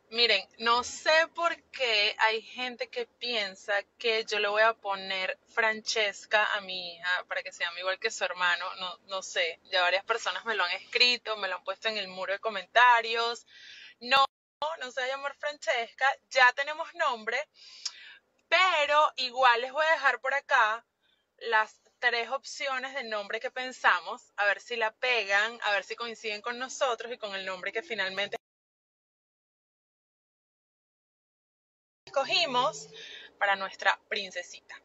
Miren, no sé por qué hay gente que piensa que yo le voy a poner Francesca a mi hija para que se llame igual que su hermano. No, no sé, ya varias personas me lo han escrito, me lo han puesto en el muro de comentarios. No, no se va a llamar Francesca, ya tenemos nombre, pero igual les voy a dejar por acá las tres opciones de nombre que pensamos, a ver si la pegan, a ver si coinciden con nosotros y con el nombre que finalmente escogimos para nuestra princesita.